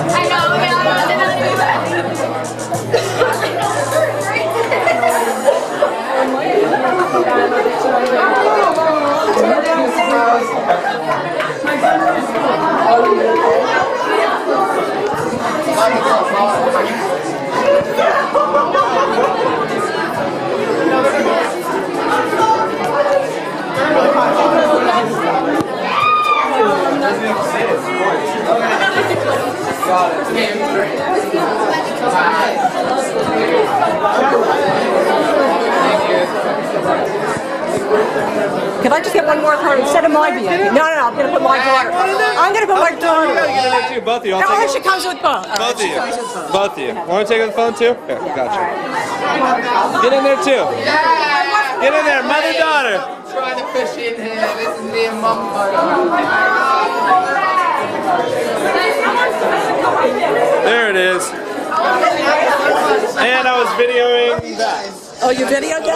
Can I just get one more card instead of my baby? No, I'm going to put my daughter. I'm going to put my daughter. You gotta get in there too, both of you. No, she comes with both. Both of you. Both of you. Want to take the phone too? Here, gotcha. Get in there too. Get in there, mother-daughter. Trying to push in here. This is me and Mum photo. There it is. And I was videoing that. Oh, you videoed that?